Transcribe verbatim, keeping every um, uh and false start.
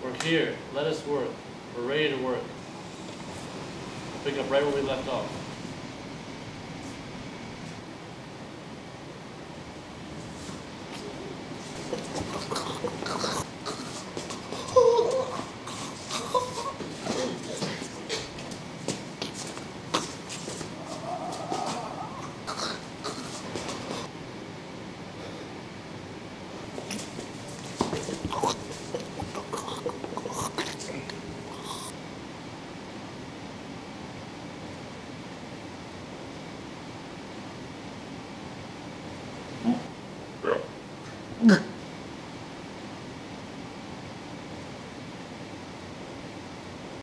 We're here. Let us work. We're ready to work. Pick up right where we left off.